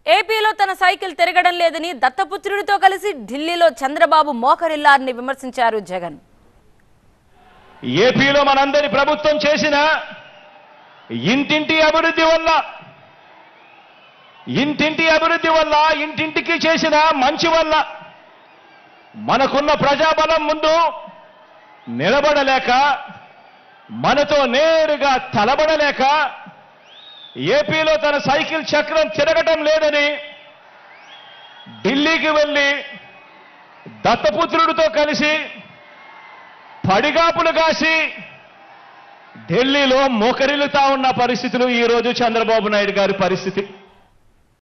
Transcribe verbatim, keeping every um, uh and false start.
ఏపీలో తన సైకిల్ తిరగడం లేదని దత్తపుత్రుడితో కలిసి ఢిల్లీలో చంద్రబాబు మోకరిల్లారని విమర్శించారు జగన్. ఏపీలో మనందరి ప్రభుత్వం చేసిన ఇంటింటి అభివృద్ధి వల్ల ఇంటింటి అభివృద్ధి వల్ల ఇంటింటికి చేసిన మంచి వల్ల మనకున్న ప్రజాబలం ముందు నిలబడలేక మనతో నేరుగా తలబడలేక ఏపీలో తన సైకిల్ చక్రం తిరగటం లేదని ఢిల్లీకి వెళ్ళి దత్తపుత్రుడితో కలిసి పడిగాపులు కాసి ఢిల్లీలో మోకరిల్లుతా ఉన్న పరిస్థితులు ఈరోజు చంద్రబాబు నాయుడు గారి పరిస్థితి.